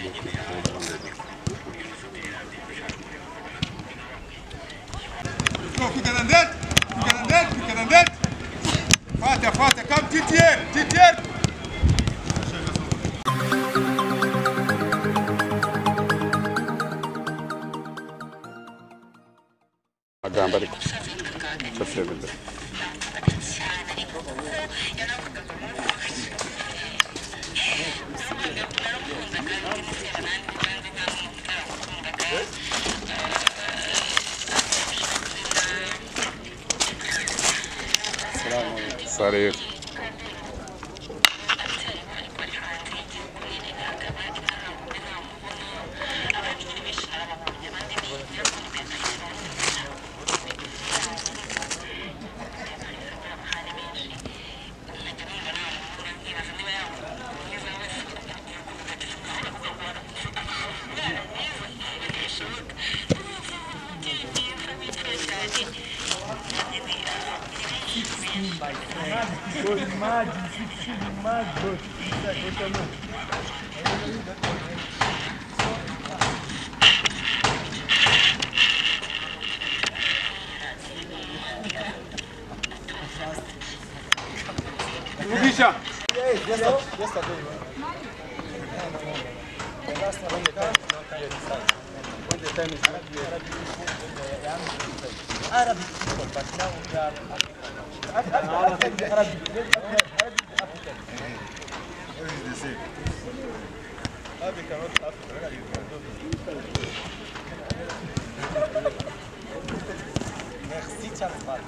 Fica na dentro, fica na dentro, fica na dentro. Falta, come Titier. Agamba ariko sosiyete Sarir. Lubicia. Arabic people, but now we are Arabic. What is the same? Arabic cannot Africa. Merci Charles.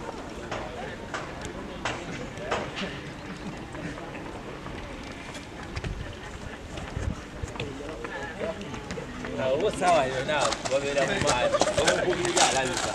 هو سوا هنا وبينا معي هو بيقول لا لسه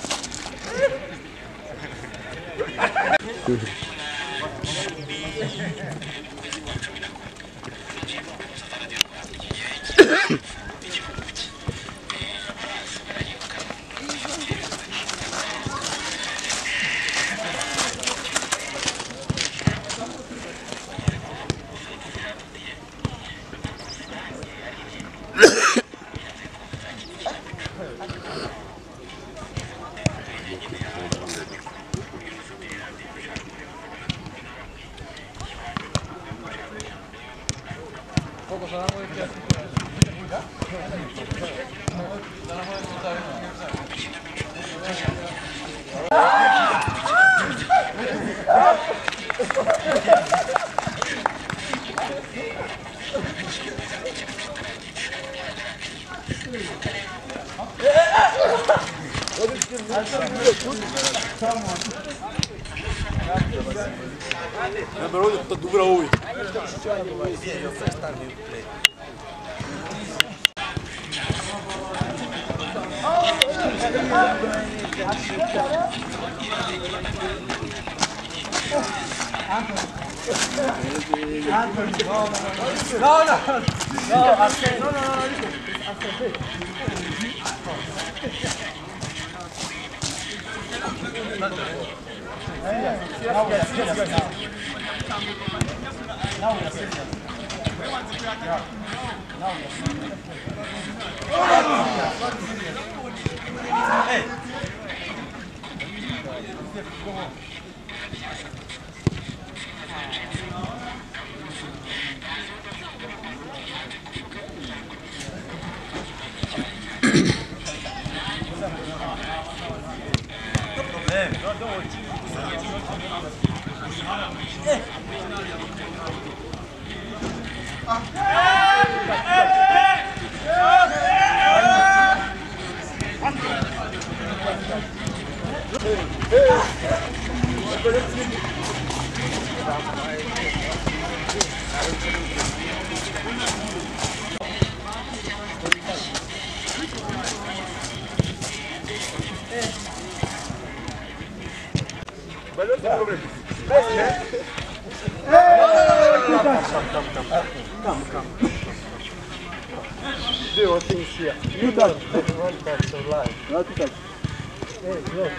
Do all things here. You touch. One touch of life. Not touch. Hey, close,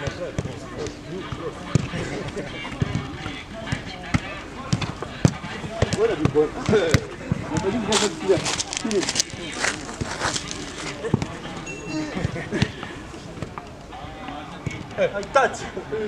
Where are you going? Touch.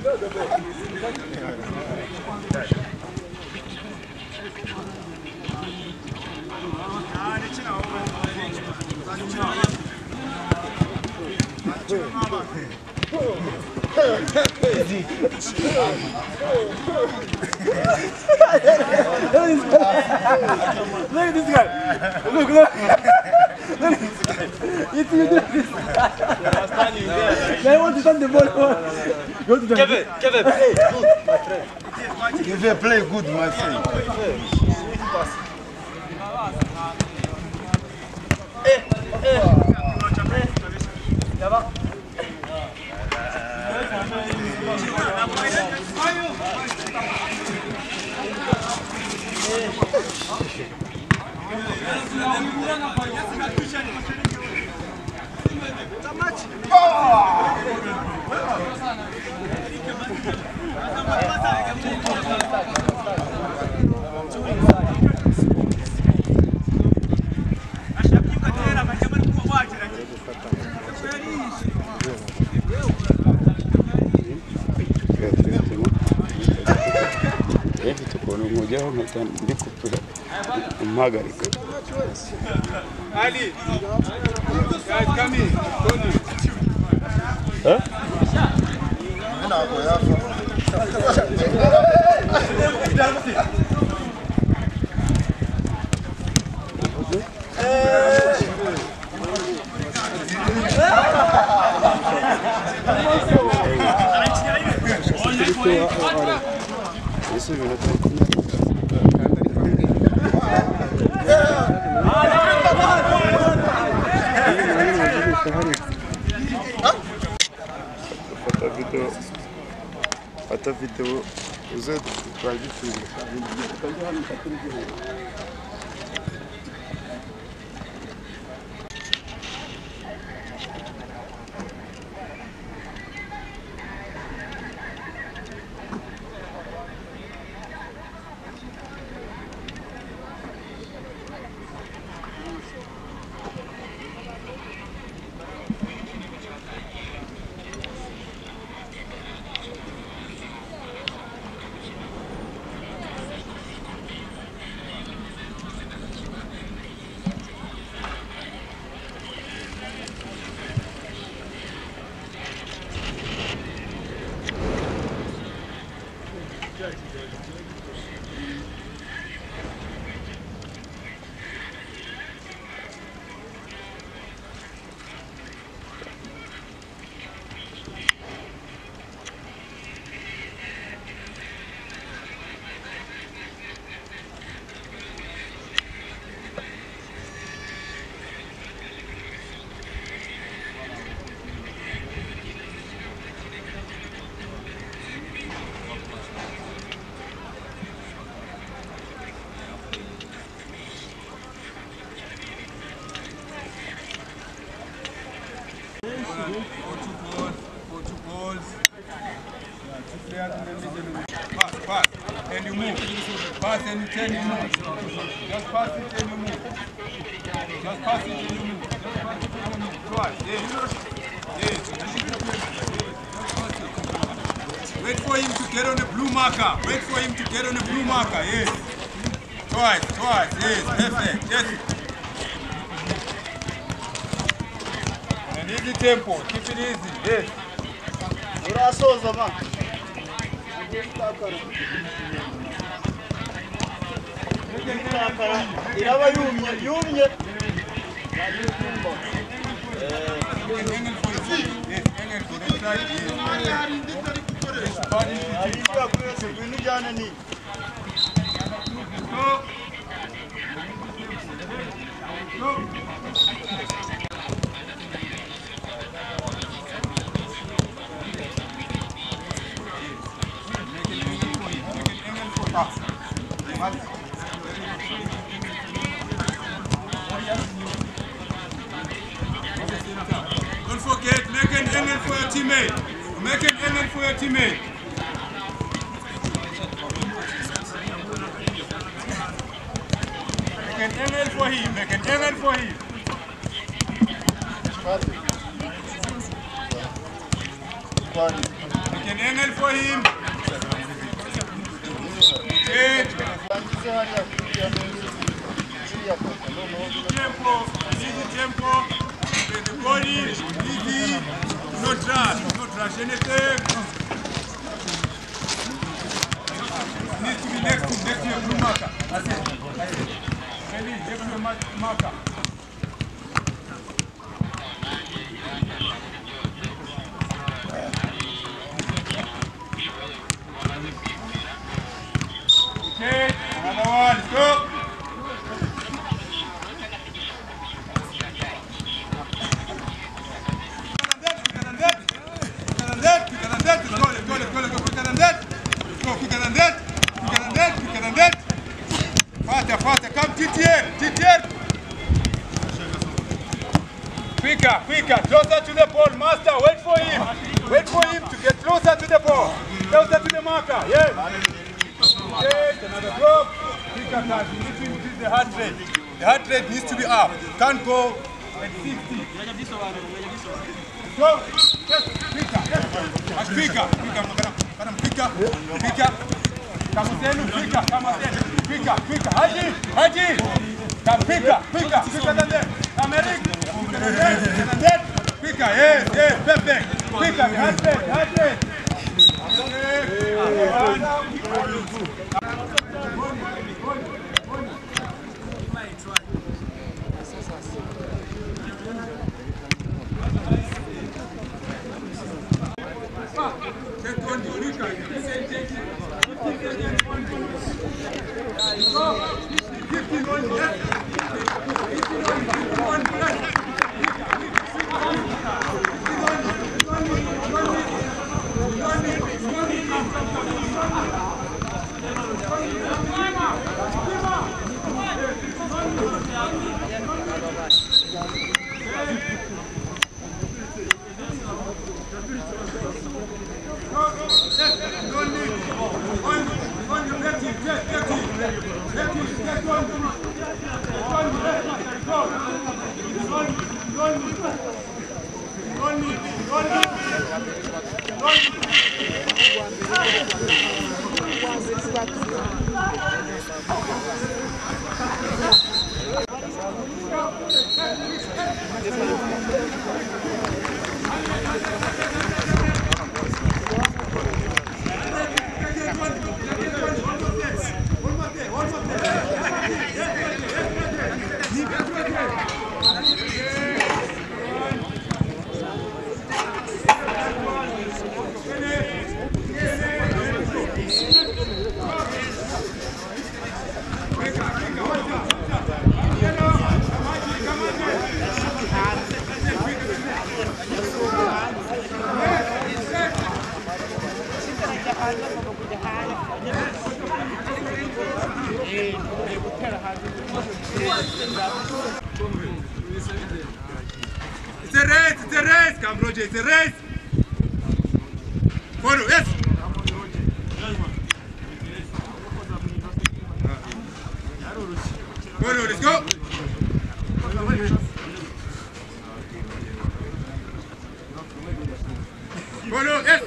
Look at this guy. Look. Look at this guy. You do this. I want to stand the ball. Kevin, play good, my friend. Give a play good, my friend. Ali, guys, come in. Tony. Huh? Fata video uze twagifire Pass, and you move. Pass and you turn, you move. Just pass it and you move. Just pass it and you move. Just pass it and you move. Twice, yes. Yes. Wait for him to get on the blue marker. Wait for him to get on the blue marker, yes. Twice, yes, perfect, yes. And easy tempo, keep it easy, yes. Urasoza man. Iraba yumye. Yes, angle for the side, yes. Go. Don't forget, make an angle for your teammate. Make an angle for your teammate. Make Make an angle for him. Make an angle for him. Make an angle for him. Easy tempo. With the body, easy. No rush anything. Needs to be next to your blue marker. That's it. Ready, next to your marker. Okay, another one, let's go. Quicker, closer to the ball, master, wait for him to get closer to the ball, closer to the marker, yes. Okay, another drop, quicker touch, you need to increase the heart rate. The heart rate needs to be up, can't go at 60. Go, yes, quicker, yes, much quicker, quicker, Haji, come quicker than that, come Eric. Quicker, yes, perfect. Quicker, heart rate. It's a race, come Roger, it's a race. Follow, yes. Follow, let's go. Follow, yes.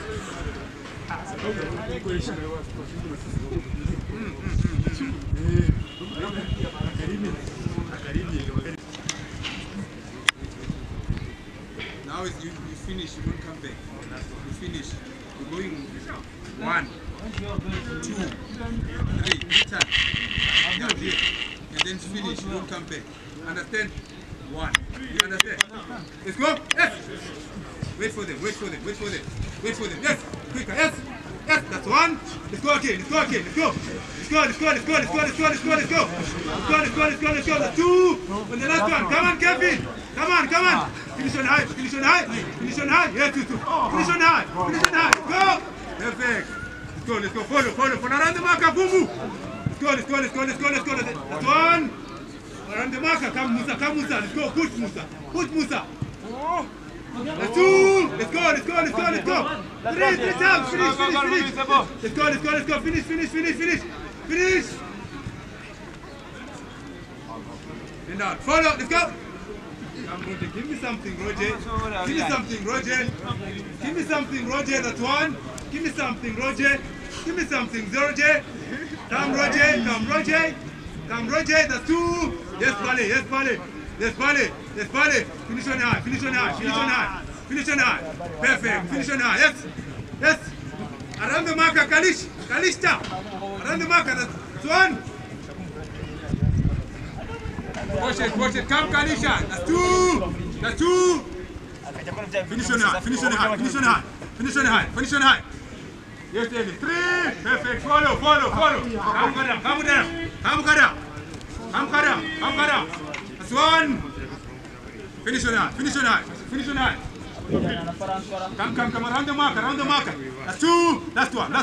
Now you finish, you don't come back. You finish. You're going 1, 2, 3, time. And then finish, you don't come back. Understand? 1. You understand? Let's go. Yes. Wait for them. Yes. Quicker. Yes. Yes. That's 1. Let's go again. Let's go. Let's go. That's 2. On the last one. Come on, Kevin. Come on. Finish on high. Yes, 2. Finish on high. Go. Perfect. Let's go. Follow. Around the marker. Boom. Let's go. That's 1. Around the marker. Come Musa. Let's go. Push Musa. That's 2. Let's go. 3 times. Finish. Let's go. Finish. And out. Follow. Let's go. Come, Roger. Give me something, Roger. Give me something, Roger. Give me something, Roger. That's one. Give me something, Roger. Give me something, Roger. Come, Roger. Come, Roger. Come, Roger. That's two. Yes, Pale. Yes, Pale. Yes, Pale. Yes, Pale. Finish on high. Finish on high. Finish on high. Finish on high. Perfect. Finish on high. Yes. Yes. Around the marker, Kalish. Kalishta. Around the marker. That's one. Watch it. Come, Kalisha. That's two. That's two. Finish on high. Finish on high. Finish on high. Finish on high. Finish on high. Yes, David. Three. Perfect. Follow. Come, Kadam. That's one. Finish on high. Finish on high. Finish on high. Come. Around the marker. That's two. Last one.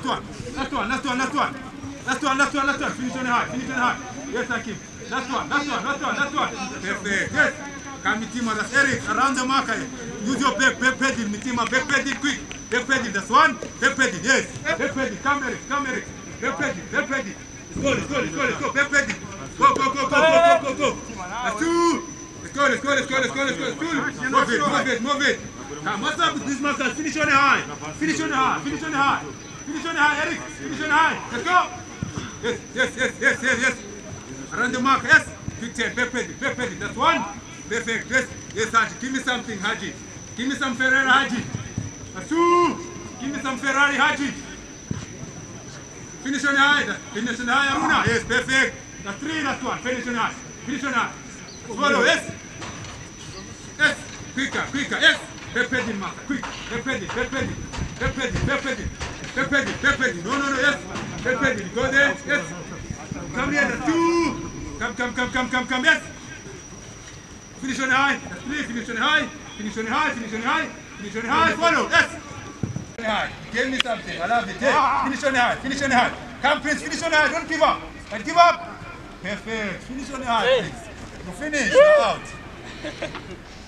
Finish on high. Yes, Hakim. Last one. Perfect. Yes. Come, Mitima. That's Eric. Around the marker. Use your back pedal, Mitima. Back pedal quick. Back pedal. That's one. Back pedal. Yes. Back pedal. Come, Eric. Back pedal. Let's go. Back pedal. Go. That's two. Let's go. Move it. Come, what's up with this master? Finish on the high, Eric. Finish on the high. Finish on the high. Let's go. Yes. Around the mark, yes. Quick turn, back pedal. That's one. Perfect. Yes, Haji. Give me something, Haji. Give me some Ferrari, Haji. That's two. Give me some Ferrari, Haji. Finish on the high, Aruna. Yes, perfect. That's three, that's one. Finish on the high. Swallow, yes. Quicker, yes. Back pedal, master. Quick. Back pedal. No, yes. Back pedal. Go there, yes. Come here, that's two. Come, yes. Finish on the high. That's three. Finish on the high. Follow, yes. Give me something. I love it. Hey. Finish on the high. Come, Prince. Finish on the high. Don't give up. Give up. Perfect. Finish on the high, please. You finish. You're out.